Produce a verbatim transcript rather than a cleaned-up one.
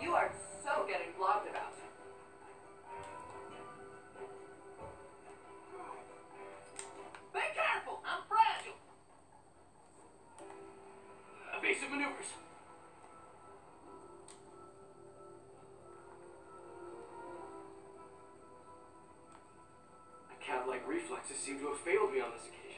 You are so getting blogged about. Be careful! I'm fragile! Evasive maneuvers. My cat-like reflexes seem to have failed me on this occasion.